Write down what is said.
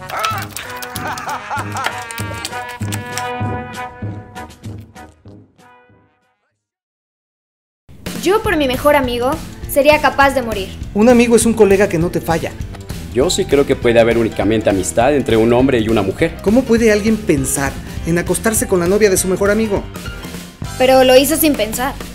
Yo por mi mejor amigo sería capaz de morir. Un amigo es un colega que no te falla. Yo sí creo que puede haber únicamente amistad entre un hombre y una mujer. ¿Cómo puede alguien pensar en acostarse con la novia de su mejor amigo? Pero lo hizo sin pensar.